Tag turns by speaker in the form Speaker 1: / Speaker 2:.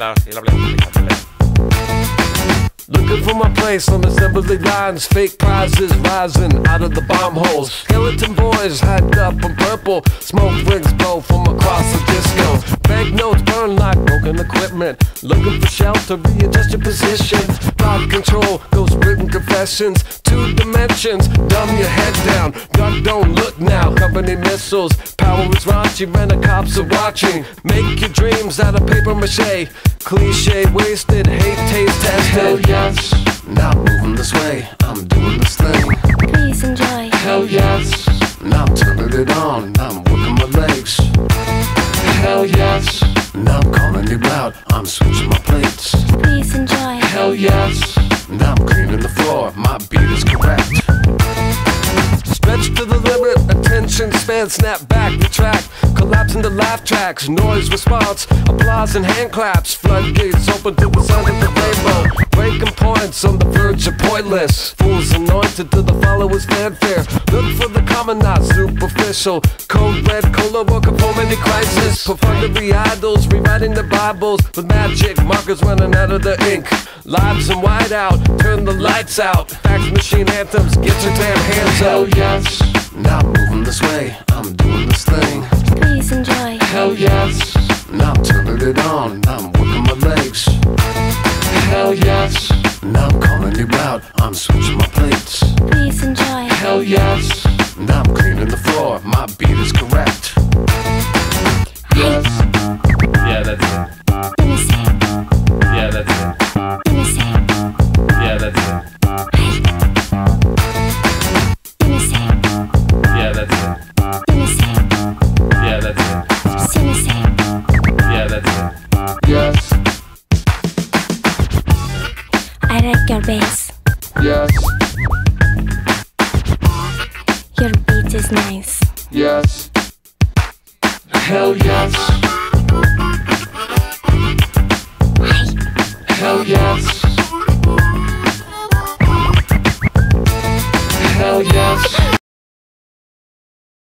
Speaker 1: la pelea.
Speaker 2: Looking for my place on assembly lines. Fake prizes rising out of the bomb holes. Skeleton boys hyped up in purple. Smoke rings blow from across the disco. Banknotes burn like broken equipment. Looking for shelter, readjust your position. Thought control, ghost written confessions. 2 dimensions, dumb your head down. Duck don't look now, company missiles. Power is raunchy, when the cops are watching. Make your dreams out of paper mache. Cliche wasted, hate taste tested. Hell yes, now moving this way, I'm doing this thing.
Speaker 3: Please enjoy.
Speaker 2: Hell yes, now I'm turning it on, now I'm working my legs. Hell yes, now I'm calling you out, I'm switching my plates.
Speaker 3: Please enjoy.
Speaker 2: Hell yes, now I'm cleaning the floor, my beat is correct. Stretch to the limit, attention span, snap back, retract. Collapse into laugh tracks, noise response, applause and hand claps. Floodgates open to the sound of the rainbow. Breaking points on the verge of pointless. Fools anointed to the followers' fanfare. Look for the common, not superficial. Code red, cola, working for many crisis. Profundity idols, rewriting the Bibles. With magic, markers running out of the ink. Lives in whiteout, turn the lights out. Fax machine anthems, get your damn hands out. Hell yes, now I'm moving this way, I'm doing this thing.
Speaker 3: Please enjoy.
Speaker 2: Hell yes, now I'm turning it on, now I'm working my legs. Hell yes, now I'm calling you out, I'm switching my plates.
Speaker 3: Please enjoy.
Speaker 2: Hell yes, now I'm cleaning the floor, my beat is correct. Yes.
Speaker 1: Yeah, that's it.
Speaker 3: Let me see.
Speaker 1: Yeah, that's it.
Speaker 3: Let me see.
Speaker 1: Yeah, that's it.
Speaker 3: Let me see.
Speaker 1: Yeah, that's it.
Speaker 3: Let me see.
Speaker 1: Yeah, that's it.
Speaker 3: Let me see.
Speaker 1: Yeah, that's it.
Speaker 2: Yes.
Speaker 3: I like your bass.
Speaker 2: Yes.
Speaker 3: Your beat is nice.
Speaker 2: Yes. Hell yes.